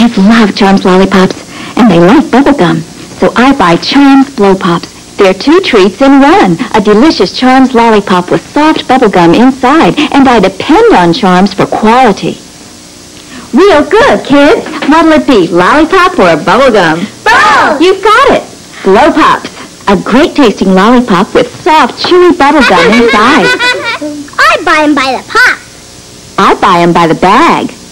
Kids love Charms lollipops, and they like bubblegum. So I buy Charms Blow Pops. They're 2 treats in one. A delicious Charms lollipop with soft bubblegum inside, and I depend on Charms for quality. Real good, kids. What'll it be, lollipop or bubblegum? Both! You've got it. Blow Pops. A great-tasting lollipop with soft, chewy bubblegum inside. I buy them by the pop. I buy them by the bag.